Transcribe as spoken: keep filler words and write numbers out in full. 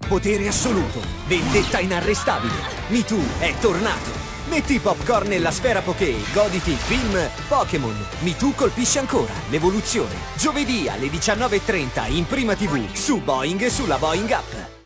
potere assoluto. Vendetta inarrestabile. Mewtwo è tornato. Metti i popcorn nella sfera Poké, goditi il film Pokémon. Mewtwo colpisce ancora, l'evoluzione. Giovedì alle diciannove e trenta in Prima tivù, su Boing e sulla Boing App.